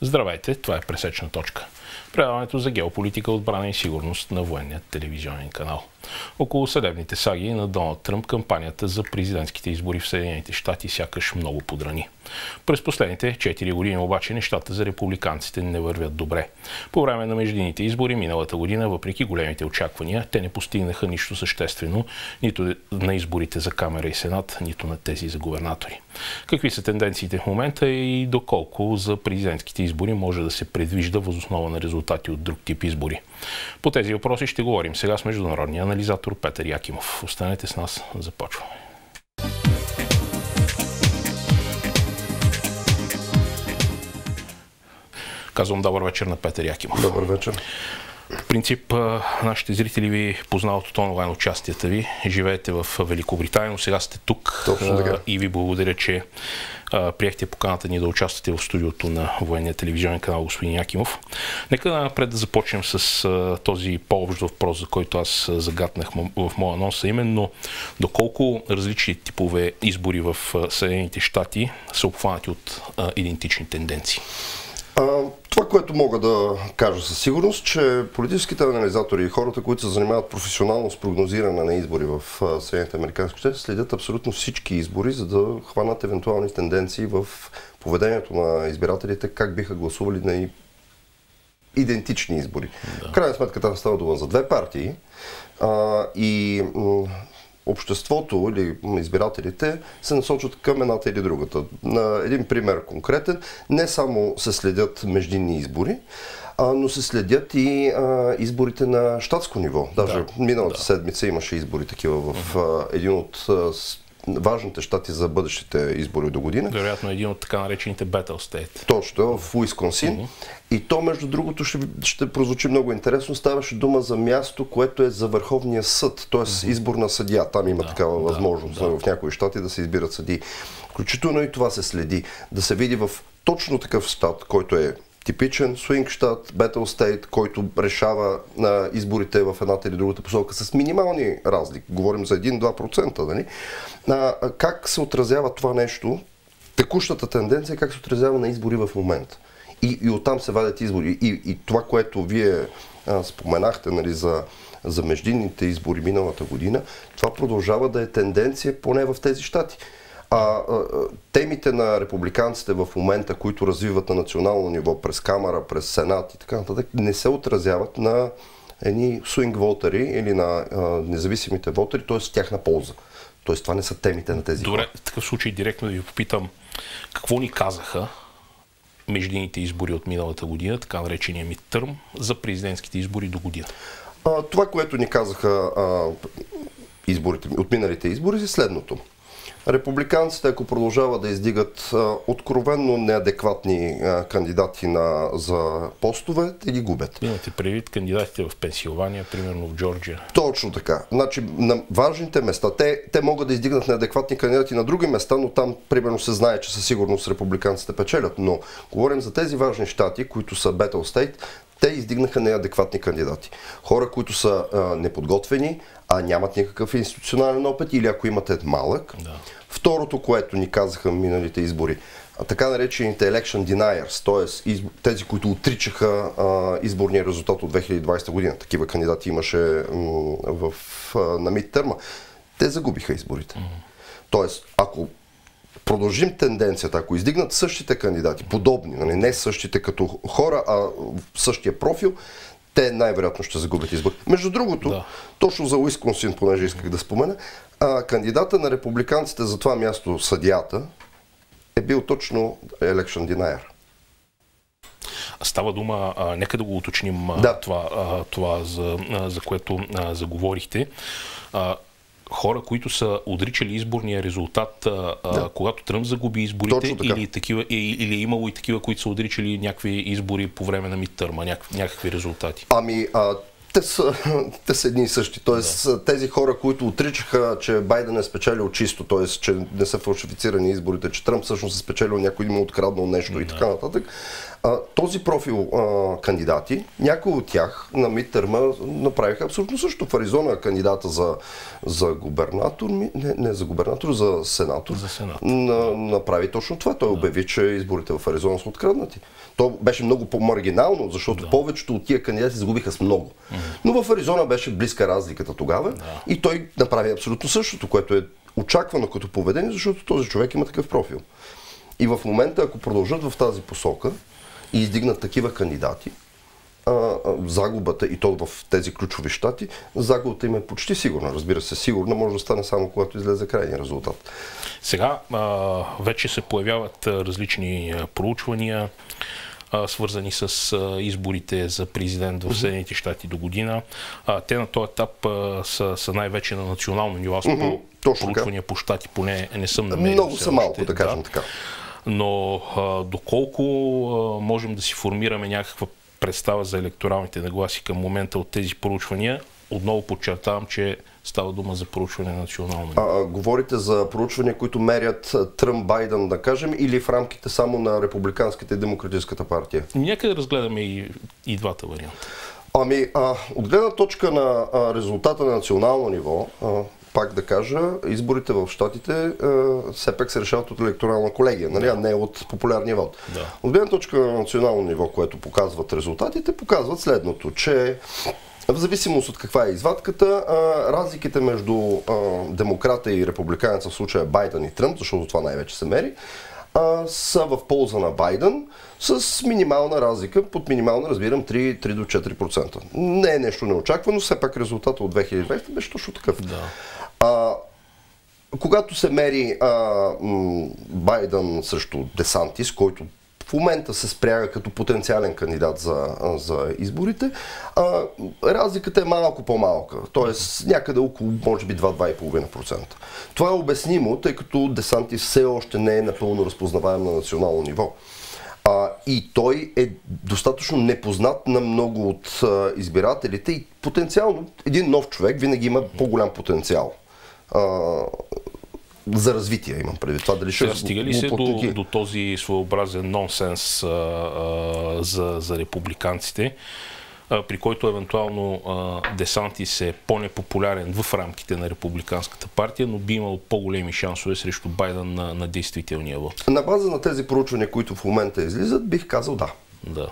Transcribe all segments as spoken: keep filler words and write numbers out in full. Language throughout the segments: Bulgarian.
Здравейте, това е Пресечна точка. Предаването за геополитика, отбрана и сигурност на военния телевизионен канал. Около съдебните саги на Доналд Тръмп, кампанията за президентските избори в Съединените щати сякаш много подрани. През последните четири години обаче нещата за републиканците не вървят добре. По време на междинните избори миналата година, въпреки големите очаквания, те не постигнаха нищо съществено, нито на изборите за Камера и Сенат, нито на тези за губернатори. Какви са тенденциите в момента и доколко за президентските избори може да се предвижда въз основа на резултати от друг тип избори? По тези въпроси ще говорим сега с международния анализатор Петър Якимов. Останете с нас, започваме. Казвам добър вечер на Петър Якимов. Добър вечер. В принцип, нашите зрители ви познават от онлайн участията ви. Живеете в Великобритания, но сега сте тук. Точно така. И ви благодаря, че приехте поканата ни да участвате в студиото на военния телевизионен канал господин Якимов. Нека напред да започнем с а, този по-общ въпрос, за който аз загатнах в моя анонс, именно доколко различни типове избори в Съединените щати са обхванати от а, идентични тенденции. А, това, което мога да кажа със сигурност, че политическите анализатори и хората, които се занимават професионално с прогнозиране на избори в Съединените американски щати, следят абсолютно всички избори, за да хванат евентуални тенденции в поведението на избирателите, как биха гласували на идентични избори. Да. В крайна сметка там става дума за две партии а, и обществото или избирателите се насочат към едната или другата. На един пример конкретен, не само се следят междинни избори, а, но се следят и а, изборите на щатско ниво. Даже да, миналата да. седмица имаше избори такива в а, един от а, важните щати за бъдещите избори до година. Вероятно един от така наречените Battle State. Точно, в Уисконсин. Uh-huh. И то, между другото, ще, ще прозвучи много интересно. Ставаше дума за място, което е за Върховния съд, т.е. uh-huh. избор на съдия. Там има да, такава да, възможност да. в някои щати да се избират съдии. Включително и това се следи. Да се види в точно такъв щат, който е типичен свинг щат, Battle State, който решава на изборите в едната или другата посока с минимални разлики. Говорим за един-два процента. Нали? А, как се отразява това нещо, текущата тенденция, как се отразява на избори в момента? И, и оттам се вадят избори. И, и това, което вие а, споменахте, нали, за, за междинните избори миналата година, това продължава да е тенденция поне в тези щати. А, а темите на републиканците в момента, които развиват на национално ниво през Камера, през Сенат и така нататък, не се отразяват на едни swing вотери или на а, независимите вотери, т.е. в тяхна полза. Т.е. това не са темите на тези Добре, хора. в такъв случай директно да ви попитам, какво ни казаха междинните избори от миналата година, така наречения мидтърм, за президентските избори до година? А, това, което ни казаха а, изборите, от миналите избори, е следното. Републиканците, ако продължават да издигат а, откровенно неадекватни а, кандидати на, за постове, те ги губят. Имате предвид кандидатите в Пенсилвания, примерно в Джорджия. Точно така. Значи, на важните места, те, те могат да издигнат неадекватни кандидати на други места, но там, примерно, се знае, че със сигурност републиканците печелят. Но говорим за тези важни щати, които са Battle State, те издигнаха неадекватни кандидати. Хора, които са а, неподготвени, а нямат никакъв институционален опит или ако имате малък. Да. Второто, което ни казаха в миналите избори, а, така наречените election deniers, т.е. Изб... тези, които отричаха а, изборния резултат от две хиляди и двадесета година. Такива кандидати имаше м- в, а, на мидтърма. Те загубиха изборите. Mm-hmm. Тоест, ако продължим тенденцията, ако издигнат същите кандидати, подобни, нали, не същите като хора, а същия профил, те най-вероятно ще загубят избор. Между другото, да. точно за Уисконсин, понеже исках да спомена, а, кандидата на републиканците за това място, съдията, е бил точно election denier. Става дума, а, нека да го уточним да. това, а, това за, а, за което а, заговорихте. А, хора, които са отричали изборния резултат, а, да. когато Тръмп загуби изборите, или, такива, или, или имало и такива, които са отричали някакви избори по време на мидтърма, някакви, някакви резултати? Ами, а, те, са, те са едни и същи. Тоест, да. тези хора, които отричаха, че Байден е спечелил чисто, т.е. че не са фалшифицирани изборите, че Тръмп всъщност е спечелил, някой има откраднал нещо да. и така нататък, А, този профил а, кандидати, някои от тях на мидтърма направиха абсолютно също. В Аризона кандидата за, за губернатор, не, не за губернатор, за сенатор, за сенатор. На, направи точно това. Той да. обяви, че изборите в Аризона са откраднати. То беше много по-маргинално, защото да. повечето от тия кандидати загубиха с много. Mm-hmm. Но в Аризона беше близка разликата тогава да. и той направи абсолютно същото, което е очаквано като поведение, защото този човек има такъв профил. И в момента, ако продължат в тази посока и издигнат такива кандидати, а, а, загубата, и то в тези ключови щати, загубата им е почти сигурна. Разбира се, сигурна може да стане само когато излезе крайния резултат. Сега а, вече се появяват различни проучвания, а, свързани с а, изборите за президент в Съединените щати до година. А, те на този етап а, са, са най-вече на национално ниво. Аз по проучвания по щати поне не съм намерил. Много са малко, да кажем така. Но а, доколко а, можем да си формираме някаква представа за електоралните нагласи към момента от тези проучвания, отново подчертавам, че става дума за проучване на национално ниво. А, говорите за проучвания, които мерят Тръмп, Байден, да кажем, или в рамките само на Републиканската и Демократическата партия? Нека да разгледаме и, и двата варианта. Ами, а, от гледна точка на а, резултата на национално ниво, а, пак да кажа, изборите в щатите все пак се решават от електорална колегия, нали, а не от популярния вод. Да. От гледна точка на национално ниво, което показват резултатите, показват следното, че в зависимост от каква е извадката, разликите между демократа и републиканеца, в случая Байден и Тръмп, защото това най-вече се мери, са в полза на Байден с минимална разлика, под минимална разбирам три до четири процента. Не е нещо неочаквано, все пак резултата от две хиляди и двадесета беше точно такъв. Да. А, когато се мери а, м, Байден срещу Десантис, който в момента се спряга като потенциален кандидат за, за изборите, а, разликата е малко по-малка, т.е. някъде около може би два до два и половина процента. Това е обяснимо, тъй като Десантис все още не е напълно разпознаваем на национално ниво. А, и той е достатъчно непознат на много от а, избирателите и потенциално един нов човек винаги има по-голям потенциал. А, за развитие имам предвид. Това дали ще стига ли се до, до този своеобразен нонсенс а, а, за, за републиканците, а, при който евентуално а, Десантис е по-непопулярен в рамките на републиканската партия, но би имал по-големи шансове срещу Байден на, на действителния вод? На база на тези проучвания, които в момента излизат, бих казал да. Да.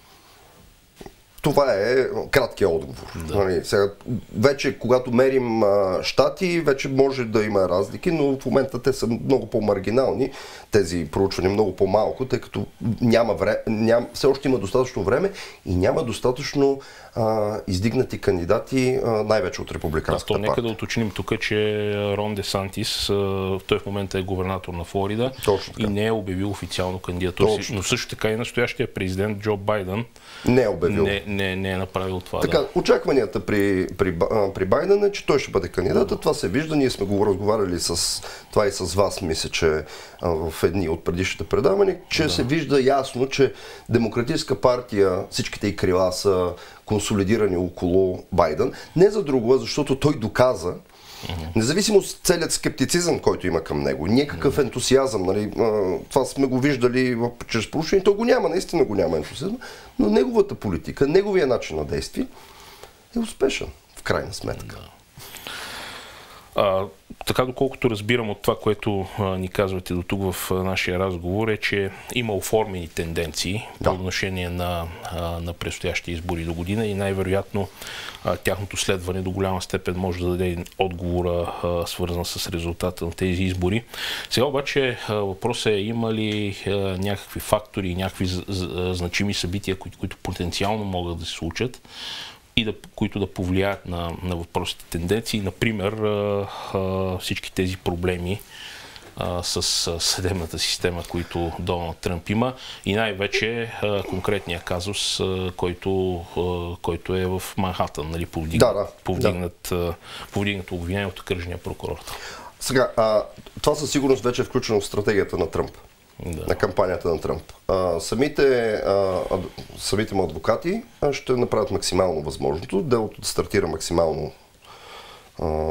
Това е краткият отговор. Да. Нали, сега, вече, когато мерим а, щати, вече може да има разлики, но в момента те са много по-маргинални, тези проучвания много по-малко, тъй като няма време, ням, все още има достатъчно време и няма достатъчно а, издигнати кандидати, а, най-вече от републиканската партия. Да, то нека партия. да уточним тук, че Рон Десантис, а, той в момента е губернатор на Флорида и не е обявил официално кандидатура, но също така и настоящия президент Джо Байден не е обявил. Не, не, не е направил това. Така, да. Очакванията при, при, при Байден е, че той ще бъде кандидат. Да. Това се вижда. Ние сме го разговаряли с това и с вас, мисля, че в едни от предишните предавания, че да. се вижда ясно, че Демократическа партия, всичките и крила са консолидирани около Байден. Не за друго, защото той доказа, независимо от целият скептицизъм, който има към него, някакъв ентусиазъм, нали, това сме го виждали чрез проучване, то го няма, наистина го няма ентусиазъм, но неговата политика, неговия начин на действие е успешен, в крайна сметка. Да. А, така, доколкото разбирам от това, което а, ни казвате до тук в а, нашия разговор, е, че има оформени тенденции да. по отношение на, а, на предстоящите избори до година и най-вероятно а, тяхното следване до голяма степен може да даде отговора, а, свързан с резултата на тези избори. Сега обаче а, въпросът е, има ли а, някакви фактори, някакви значими събития, които, които потенциално могат да се случат, и да, които да повлияят на, на въпросите тенденции. Например, а, а, всички тези проблеми а, с а, съдебната система, които Доналд Тръмп има и най-вече а, конкретния казус, а, който, а, който е в Манхатън, нали, повдигнат, да, да, повдигнат, да. повдигнато обвинение от окръжния прокурор. Сега, а, това със сигурност вече е включено в стратегията на Тръмп. Да. На кампанията на Тръмп. А, самите, а, ад, самите му адвокати а, ще направят максимално възможното, делото да стартира максимално а,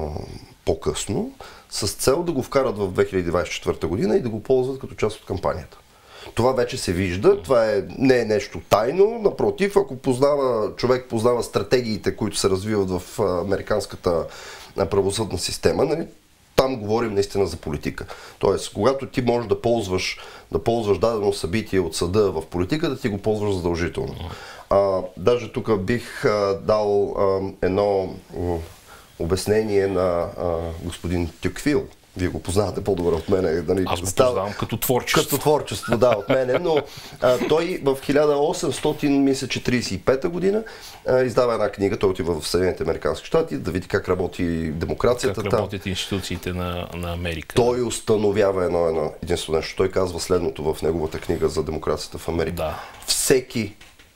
по-късно, с цел да го вкарат в две хиляди двадесет и четвърта година и да го ползват като част от кампанията. Това вече се вижда, това е, не е нещо тайно, напротив, ако познава, човек познава стратегиите, които се развиват в американската правосъдна система, нали, там говорим наистина за политика. Тоест, когато ти можеш да ползваш, да ползваш дадено събитие от съда в политиката, ти го ползваш задължително. А, даже тук бих а, дал а, едно а, обяснение на а, господин Тюквил. Вие го познавате по-добре от мене. Нали, Аз го познавам като творчество. Като творчество, да, от мене. Но а, той в хиляда осемстотин тридесет и пета година а, издава една книга. Той отива в Съединените американски щати да види как работи демокрацията. Как работят там институциите на, на Америка. Той установява едно, едно единствено нещо. Той казва следното в неговата книга за демокрацията в Америка. Да. Всеки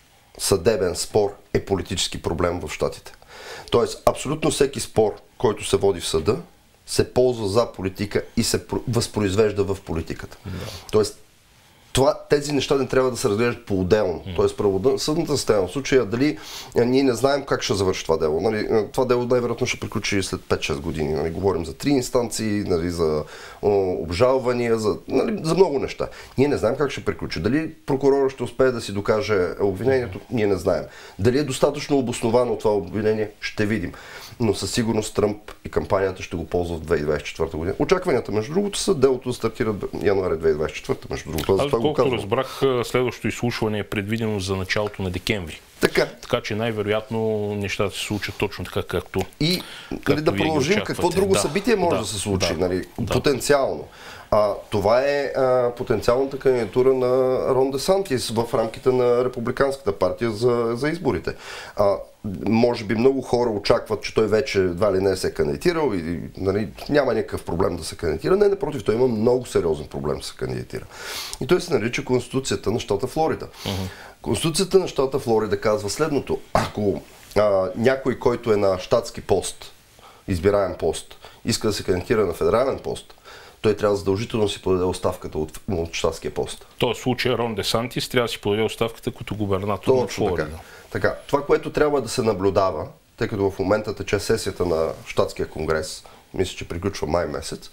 съдебен спор е политически проблем в щатите. Тоест, абсолютно всеки спор, който се води в съда, се ползва за политика и се възпроизвежда в политиката. Да. Тоест, това, тези неща не трябва да се разглеждат по-отделно. Mm. Тоест, правосъдната система в случая, дали ние не знаем как ще завърши това дело. Нали, това дело най-вероятно ще приключи след пет-шест години. Нали, говорим за три инстанции, нали, за о, обжалвания, за, нали, за много неща. Ние не знаем как ще приключи. Дали прокурора ще успее да си докаже обвинението, ние не знаем. Дали е достатъчно обосновано това обвинение, ще видим. Но със сигурност Тръмп и кампанията ще го ползват в две хиляди двадесет и четвърта година. Очакванията, между другото, са делото да стартира януари две хиляди двадесет и четвърта, между другото. Аз, колкото разбрах, следващото изслушване е предвидено за началото на декември. Така. Така че най-вероятно нещата се случат точно така, както. И нали, да продължим, какво друго да, събитие може да, да се случи, да, нали, да. потенциално. А, това е а, потенциалната кандидатура на Рон Де Сантис в рамките на Републиканската партия за, за изборите. А, може би много хора очакват, че той вече едва ли не се е кандидатирал и нали, няма никакъв проблем да се кандидатира. Не, напротив, той има много сериозен проблем да се кандидатира. И той се нарича Конституцията на щата Флорида. Uh-huh. Конституцията на щата Флорида казва следното. Ако а, някой, който е на щатски пост, избираем пост, иска да се кандидатира на федерален пост, той трябва задължително да си подаде оставката от, от щатския пост. В този случай Рон Де Сантис трябва да си подаде оставката като губернатор на Флорида. Така. така. Това, което трябва да се наблюдава, тъй като в момента тече сесията на щатския конгрес, мисля, че приключва май месец,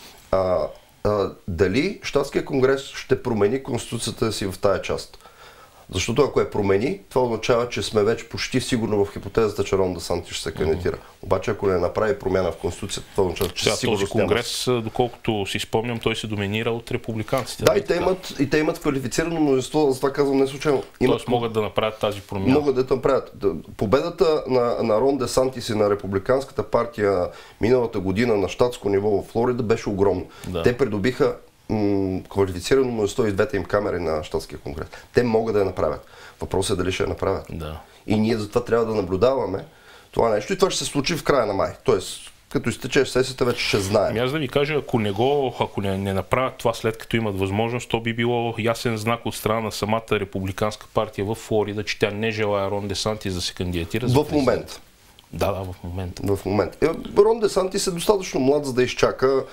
а, а, дали щатския конгрес ще промени конституцията си в тая част. Защото ако я промени, това означава, че сме вече почти сигурно в хипотезата, че Рон Де Сантис ще се кандидатира. Mm-hmm. Обаче, ако не направи промяна в конституцията, това означава, че Сега, сигурно този конгрес, няма... доколкото си спомням, той се доминира от републиканците. Да, и те, имат, и те имат квалифицирано множество, за това казвам не случайно. Имат... Тоест могат да направят тази промяна. Могат да направят. Победата на, на Рон Де Сантис и на републиканската партия миналата година на щатско ниво в Флорида беше огромно. Да. Те придобиха квалифицирано множество и двете им камери на щатския конгрес. Те могат да я направят. Въпросът е дали ще я направят. Да. И ние затова трябва да наблюдаваме това нещо и това ще се случи в края на май. Тоест, като изтече сесията, вече ще знаем. Ами аз да ви кажа, ако не го, ако не, не направят това след като имат възможност, то би било ясен знак от страна на самата републиканска партия в Флорида, че тя не желая Рон Де Сантис да се кандидатира за в момента. Да, да, в момента. В момента. Рон Де Сантис е достатъчно млад, за да изчака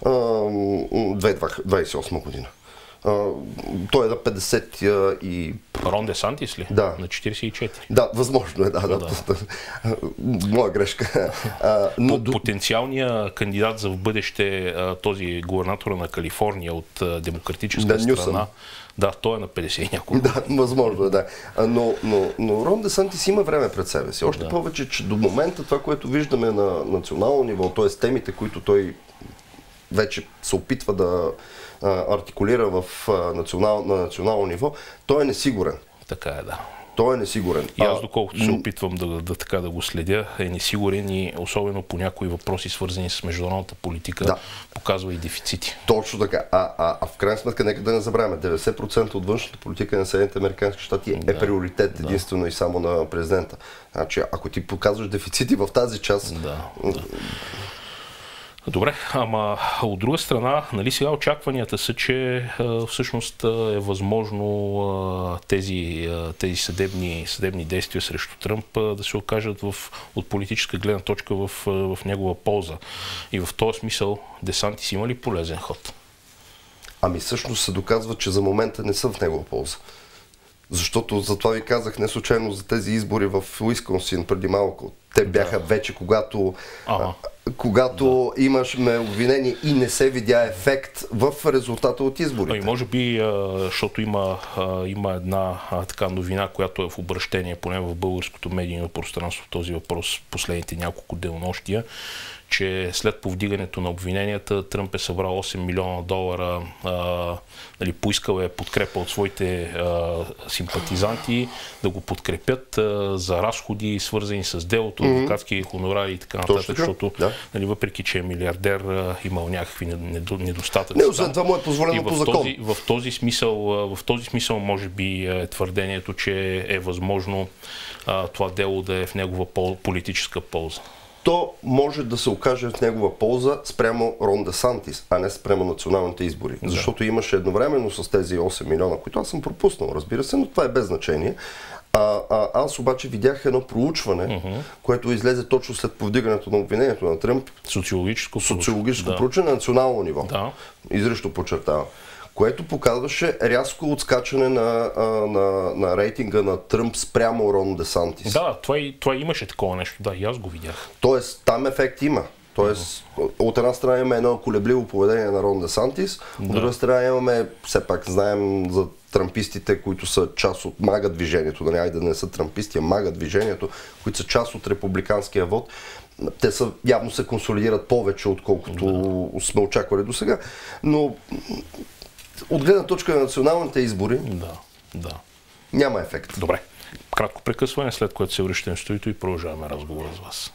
две хиляди двадесет и осма година. А, той е на петдесет и... Рон Де Сантис ли? Да. На четиридесет и четири. Да, възможно е, да. да. да. Моя грешка. А, но... Потенциалният кандидат за в бъдеще, този губернатора на Калифорния от демократическа да, страна, да, той е на петдесет и няколко. Да, възможно е, да. Но, но, но Рон Де Сантис има време пред себе си. Още да. повече, че до момента това, което виждаме на национално ниво, т.е. темите, които той вече се опитва да а, артикулира в, а, национал, на национално ниво, той е несигурен. Така е, да. Той е несигурен. И аз, доколкото се опитвам да, да, така да го следя, е несигурен и особено по някои въпроси, свързани с международната политика, да. показва и дефицити. Точно така. А, а, а в крайна сметка, нека да не забравяме, деветдесет процента от външната политика на Съединените американски щати е да. приоритет единствено да. и само на президента. Значи, ако ти показваш дефицити в тази част... Да, да. Добре, ама от друга страна, нали сега очакванията са, че а, всъщност е възможно а, тези, а, тези съдебни, съдебни действия срещу Тръмп а, да се окажат в, от политическа гледна точка в, в негова полза. И в този смисъл Де Сантис има ли полезен ход? Ами всъщност се доказва, че за момента не са в негова полза. Защото затова ви казах не случайно за тези избори в Уисконсин преди малко. Те бяха да. вече, когато ага. когато да. имаш обвинение и не се видя ефект в резултата от изборите. И може би, защото има, има една така новина, която е в обращение, поне в българското медийно пространство, този въпрос последните няколко денонощия, че след повдигането на обвиненията Тръмп е събрал осем милиона долара, а, нали, поискал е подкрепа от своите а, симпатизанти да го подкрепят а, за разходи, свързани с делото, mm-hmm. адвокатски хонорари и така нататък, защото да. нали, въпреки, че е милиардер, а, имал някакви недостатъци. Не, освен това му е позволено по закон. Този, в, този смисъл, в този смисъл може би е твърдението, че е възможно а, това дело да е в негова пол, политическа полза. То може да се окаже в негова полза спрямо Рон Де Сантис, а не спрямо националните избори. Да. Защото имаше едновременно с тези осем милиона, които аз съм пропуснал, разбира се, но това е без значение. А, а, аз обаче видях едно проучване, uh-huh. което излезе точно след повдигането на обвинението на Тръмп. Социологическо, Социологическо да. проучване на национално ниво. Да. Изрично подчертава. Което показваше рязко отскачане на, на, на рейтинга на Тръмп спрямо Рон Де Сантис. Да, това, и, това имаше такова нещо, да, и аз го видях. Тоест, там ефект има. Тоест, uh-huh. от една страна имаме едно колебливо поведение на Рон Де Сантис, от друга страна имаме, все пак знаем за трампистите, които са част от мага движението, нали, да не са трамписти, а мага движението, които са част от републиканския вод. Те са, явно се консолидират повече, отколкото да. сме очаквали до сега. Но от гледна точка на националните избори да, да. няма ефект. Добре. Кратко прекъсване, след което се връщаме в студиото и продължаваме разговора с вас.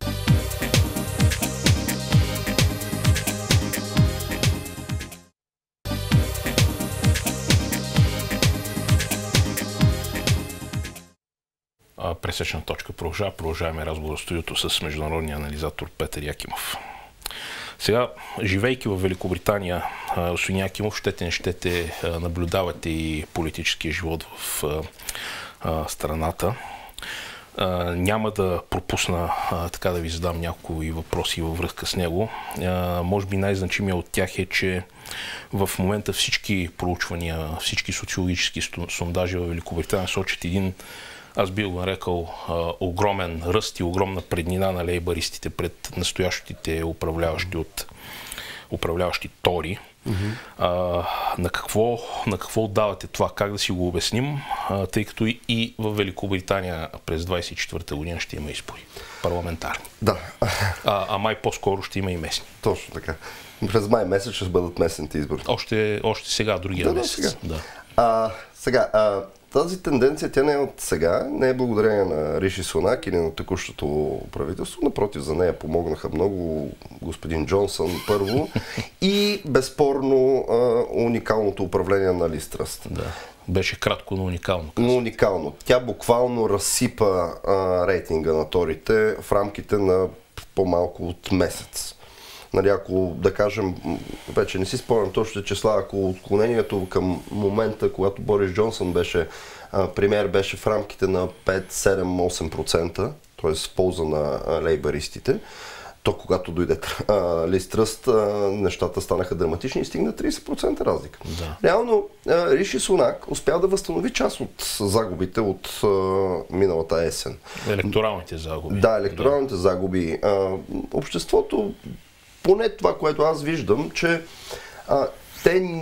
Пресечна точка продължава. Продължаваме разговор в студиото с международния анализатор Петър Якимов. Сега, живейки в Великобритания, господин Якимов, щете не щете наблюдавате и политическия живот в страната. Няма да пропусна така да ви задам някои въпроси във връзка с него. Може би най-значимия от тях е, че в момента всички проучвания, всички социологически сондажи в Великобритания сочат един, аз би го нарекал, огромен ръст и огромна преднина на лейбаристите пред настоящите управляващи от управляващи Тори. Mm-hmm. А, на, какво, на какво отдавате това? Как да си го обясним? А, тъй като и, и в Великобритания през двадесет и четвърта година ще има избори. Парламентарни. Да. А, а май по-скоро ще има и местни. Точно така. През май месец ще бъдат местните избори. Още, още сега, другия да, месец. Сега. Да. А, сега, а, тази тенденция, тя не е от сега, не е благодарение на Риши Сунак или на текущото правителство. Напротив, за нея помогнаха много господин Джонсън първо и безспорно а, уникалното управление на Лиз Тръс. Да. Беше кратко, но уникално. Но уникално. Тя буквално разсипа а, рейтинга на торите в рамките на по-малко от месец. Нали, ако, да кажем, вече не си спомням точно числа, ако отклонението към момента, когато Борис Джонсън беше а, премиер, беше в рамките на пет, седем, осем процента, т.е. в полза на а, лейбаристите, то когато дойде а, Лиз Тръс, нещата станаха драматични и стигна тридесет процента разлика. Да. Реално а, Риши Сунак успя да възстанови част от загубите от а, миналата есен. Електоралните загуби. Да, електоралните да. загуби. А, обществото, поне това, което аз виждам, че а, те,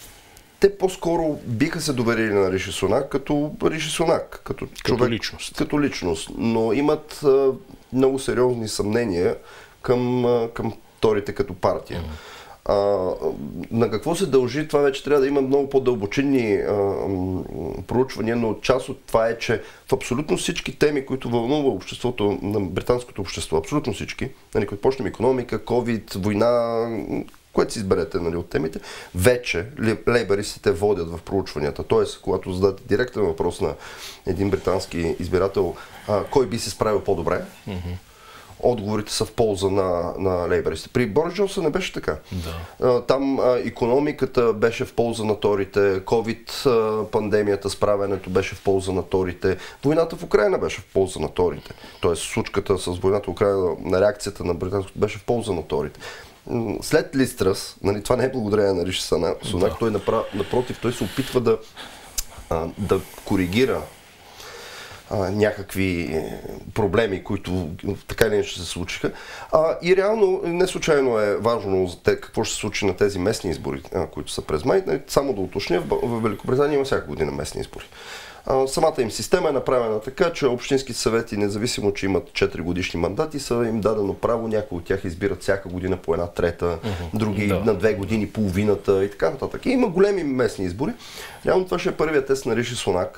те по-скоро биха се доверили на Риши Сунак като Риши Сунак, като, човек, като личност. Като личност, но имат а, много сериозни съмнения към, а, към торите като партия. Mm. А, на какво се дължи? Това вече трябва да има много по-дълбочинни а, проучвания, но част от това е, че в абсолютно всички теми, които вълнува обществото, на британското общество, абсолютно всички, нали, като почнем икономика, COVID, война, което си изберете, нали, от темите, вече лейбаристите водят в проучванията. Тоест, когато зададете директен въпрос на един британски избирател, а, кой би се справил по-добре, mm-hmm. отговорите са в полза на, на лейбаристите. При Борис Джонсън не беше така. Да. Там а, икономиката беше в полза на торите, COVID, а, пандемията, справянето беше в полза на торите, войната в Украйна беше в полза на торите. Тоест случката с войната в Украйна, на реакцията на британското беше в полза на торите. След Лиз Тръс, нали, това не е благодарение на Риши Сунак, да. той направ, напротив, той се опитва да, а, да коригира а, някакви проблеми, които така или иначе се случиха. А, и реално не случайно е важно за те, какво ще се случи на тези местни избори, а, които са през май. Само да уточня, в, в Великобритания има всяка година местни избори. А, самата им система е направена така, че общинските съвети, независимо, че имат четири годишни мандати, са им дадено право, някои от тях избират всяка година по една трета, uh-huh. други да. на две години половината и така нататък. И има големи местни избори. Реално това ще е първият тест на Риши Сунак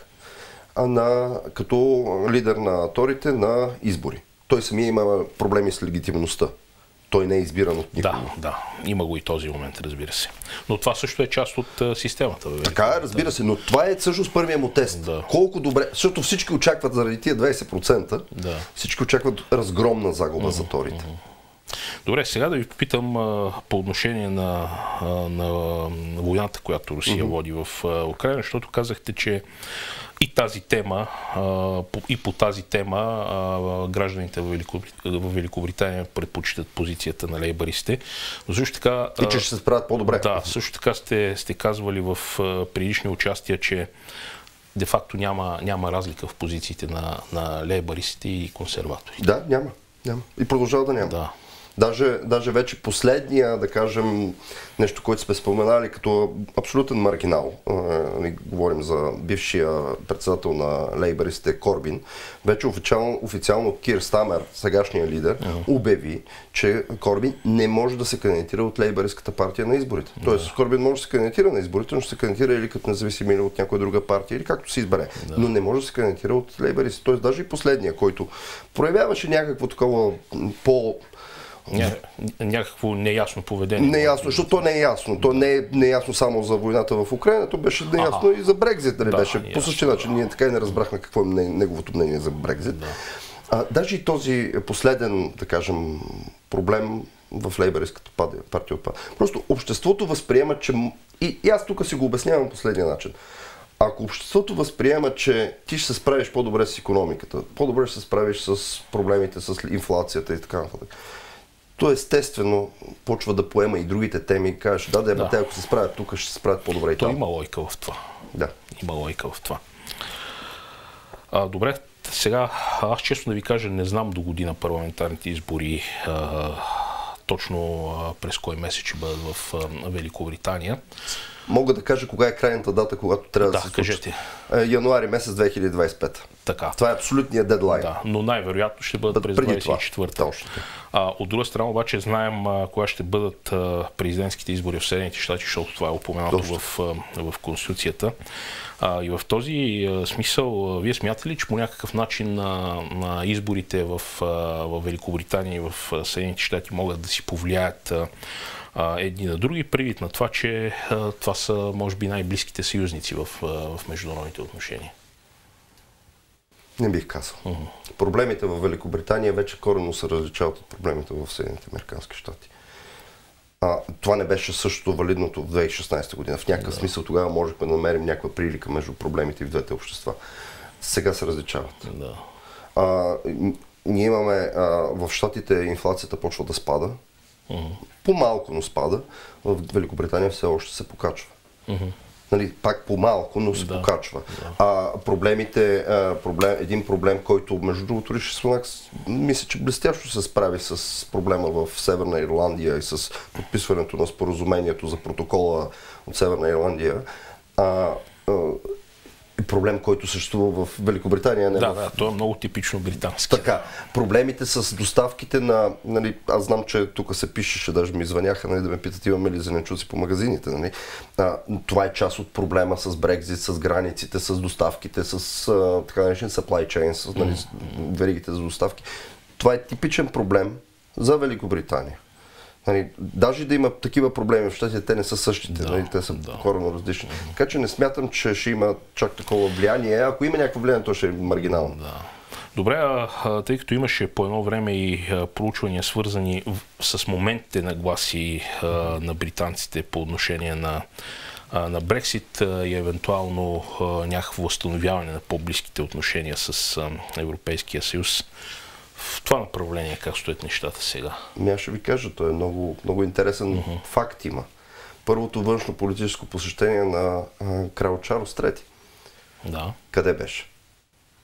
на, като лидер на Торите на избори. Той самия има проблеми с легитимността. Той не е избиран от никого. Да, да. Има го и този момент, разбира се. Но това също е част от а, системата. Бе. Така е, разбира се, но това е всъщност първият му тест. Да. Колко добре, защото всички очакват заради тия двайсет процента, да. всички очакват разгромна загуба uh-huh, за Торите. Uh-huh. Добре, сега да ви попитам а, по отношение на, а, на войната, която Русия uh-huh. води в а, Украйна, защото казахте, че и тази тема, и по тази тема гражданите в Великобритания предпочитат позицията на лейбаристите. Но също така... И че ще се справят по-добре. Да, също така сте, сте казвали в предишни участия, че де-факто няма, няма разлика в позициите на, на лейбаристите и консерваторите. Да, няма. няма. И продължава да няма. Да. Даже, даже вече последния, да кажем, нещо, което сме споменали като абсолютен маргинал, е, говорим за бившия председател на лейбаристите Корбин, вече официално, официално Кир Стамер, сегашния лидер, uh-huh. обяви, че Корбин не може да се кандидатира от лейбаристската партия на изборите. Uh-huh. Тоест Корбин може да се кандидатира на изборите, но ще се кандидатира или като независим или от някоя друга партия, или както се избере. Uh-huh. Но не може да се кандидатира от лейбаристите. Тоест даже и последния, който проявяваше някакво такова по... Ня, някакво неясно поведение. Неясно, защото то не е ясно. То не е неясно само за войната в Украйна, то беше неясно ага. и за Брекзит. Нали? Да, беше ясно, по същия начин. Ние така и не разбрахме какво е неговото мнение за Брекзит. Да. А, даже и този последен, да кажем, проблем в лейбаристската партия отпада. Просто обществото възприема, че... И, и аз тук си го обяснявам последния начин. Ако обществото възприема, че ти ще се справиш по-добре с икономиката, по-добре ще се справиш с проблемите, с инфлацията и така нататък, то естествено почва да поема и другите теми и кажеш, да, да, да. те ако се справят тук, ще се справят по-добре и там. То има логика в това. Да. Има логика в това. А, добре, сега аз честно да ви кажа, не знам до година парламентарните избори а, точно а, през кой месец ще бъдат в а, Великобритания. Мога да кажа кога е крайната дата, когато трябва да, да се случи. Януари месец две хиляди двайсет и пета. Така. Това е абсолютният дедлайн. Да, но най-вероятно ще бъдат през двайсет и четвърта. А, от друга страна обаче знаем а, кога ще бъдат а, президентските избори в Съединените щати, защото това е упоменато в, а, в Конституцията. А, и в този а, смисъл, а, вие смятате ли, че по някакъв начин на, на изборите в, а, в Великобритания и в Съединените щати могат да си повлияят а, едни на други, предвид на това, че а, това са, може би, най-близките съюзници в, а, в международните отношения? Не бих казал. Uh-huh. Проблемите в Великобритания вече коренно се различават от проблемите в Съединените американски щати. А, това не беше същото валидното в две хиляди и шестнадесета година. В някакъв yeah. смисъл тогава можехме да намерим някаква прилика между проблемите в двете общества. Сега се различават. Yeah. А, ние имаме, а, в щатите инфлацията почва да спада. Uh-huh. По-малко, но спада. В Великобритания все още се покачва. Uh-huh. Нали, пак по-малко, но се да, покачва. Да. А проблемите, а, проблем, един проблем, който между другото Риши Сунак мисля, че блестящо се справи с проблема в Северна Ирландия и с подписването на споразумението за протокола от Северна Ирландия. А, а, проблем, който съществува в Великобритания. Не да, в... да, то е много типично британски. Така, проблемите с доставките на... Нали, аз знам, че тук се пишеше, даже ми звъняха, нали, да ме питат имаме ли зеленчуци по магазините. Нали. А, това е част от проблема с Брекзит, с границите, с доставките, с а, така наречен supply chain, с нали, mm-hmm. веригите за доставки. Това е типичен проблем за Великобритания. Нали, даже да има такива проблеми в щатите, те не са същите, да, нали, те са да. коренно различни. Mm-hmm. Така че не смятам, че ще има чак такова влияние. Ако има някакво влияние, то ще е маргинално. Да. Добре, а, тъй като имаше по едно време и а, проучвания свързани в, с моментите на гласи а, на британците по отношение на, а, на Брексит а, и евентуално а, някакво възстановяване на по-близките отношения с а, Европейския съюз. В това направление как стоят нещата сега? Ами аз ще ви кажа, то е много, много интересен uh-huh. факт има. Първото външно политическо посещение на а, крал Чарлз трети. Да. Къде беше?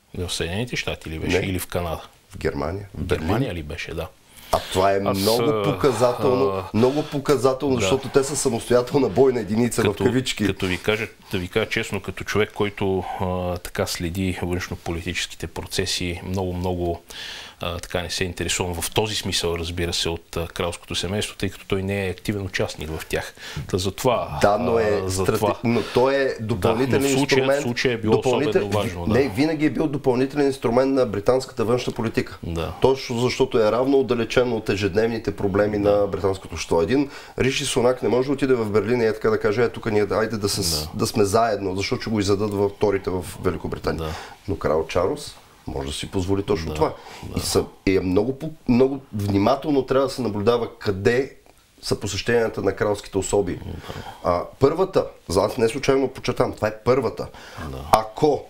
В Съединените щати ли беше? Не. Или в Канада? В Германия. В Германия ли беше, да. А това е Аз, много показателно, а, много показателно, да. Защото те са самостоятелна бойна единица като, в кавички. Като ви кажа, да ви кажа честно, като човек, който а, така следи външно-политическите процеси, много-много така не се интересувам в този смисъл, разбира се, от а, кралското семейство, тъй като той не е активен участник в тях. Та затова, да, но, е а, за страти... това... но той е допълнителен да, но в случая, инструмент. В случая е било допълнител... особено важно. Да. Не, винаги е бил допълнителен инструмент на британската външна политика. Да. Точно защото е равно отдалечен от ежедневните проблеми да. на британското общество. Един Риши Сунак не може да отиде в Берлин и е така да каже, е, тук ние айде да, се, да. да сме заедно, защото ще го издадат в торите в Великобритания. Да. Но крал Чарлз може да си позволи точно да, това. Да. И, са, и е много, много внимателно трябва да се наблюдава къде са посещенията на кралските особи. Да. А, първата, за аз не случайно почетам, това е първата. Да. Ако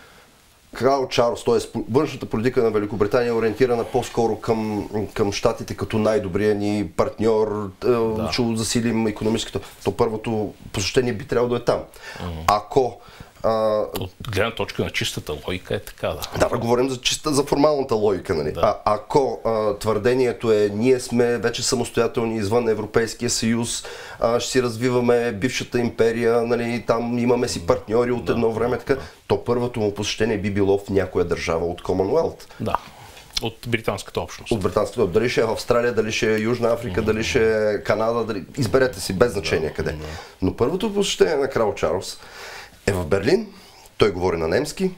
крал Чарлз, т.е. външната политика на Великобритания е ориентирана по-скоро към, към щатите като най-добрия ни партньор, да. ще засилим икономическото, то първото посещение би трябвало да е там. Mm. Ако От гледна точка на чистата логика е така, да. Да, да говорим за чиста, за формалната логика, нали? Да. А, ако а, твърдението е, ние сме вече самостоятелни извън Европейския съюз, а, ще си развиваме бившата империя, нали, там имаме си партньори от да, едно време, така, да. То първото му посещение би било в някоя държава от Commonwealth. Да. От британската общност. От британската общност. Дали ще е Австралия, дали ще е Южна Африка, mm-hmm. дали ще е Канада, дали... изберете си, без значение да, къде. Да. Но първото посещение на крал Чарлз е в Берлин, той говори на немски,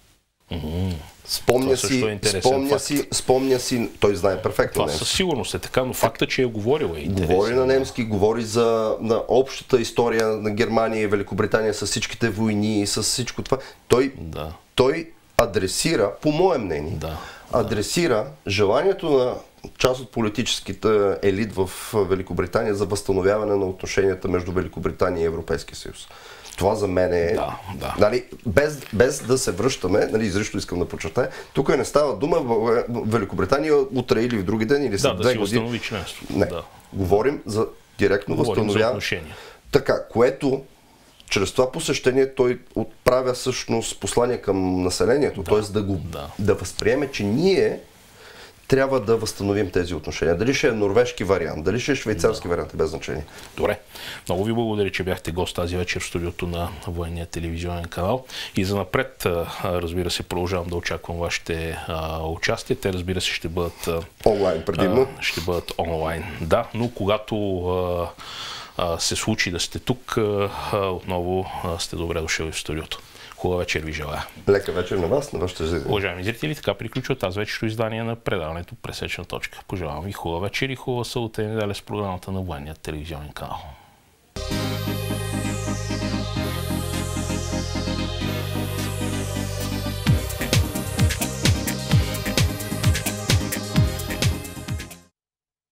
mm-hmm. спомня, си, е спомня, си, спомня си, той знае перфектно това немски. Със сигурност е така, но факта, че е говорил е интересен. Говори на немски, говори за на общата история на Германия и Великобритания с всичките войни, с всичко това. Той, да. той адресира, по мое мнение, да. адресира желанието на част от политическите елит в Великобритания за възстановяване на отношенията между Великобритания и Европейския съюз. Това за мен е, да, да. Нали, без, без да се връщаме, нали, изрично искам да подчертая, тук не става дума в Великобритания утре или в други ден или след да, две да години. Възстанови членство. Не, да. Говорим за директно възстановяване. Така, което чрез това посещение той отправя всъщност послание към населението, да, т.е. да го да. да възприеме, че ние трябва да възстановим тези отношения. Дали ще е норвежки вариант, дали ще е швейцарски да. вариант, е без значение. Добре. Много ви благодаря, че бяхте гост тази вечер в студиото на Военния телевизионен канал. И за напред, разбира се, продължавам да очаквам вашите а, участия. Те, разбира се, ще бъдат онлайн предимно. А, ще бъдат онлайн. Да, но когато а, а, се случи да сте тук, а, отново а, сте добре дошли в студиото. Хубава вечер ви желая. Лека вечер на вас, на вашите зрители. Уважаеми зрители, така приключва тази вечерно издание на предаването Пресечна точка. Пожелавам ви хубава вечер и хубава събота и неделя с програмата на Военния телевизионен канал.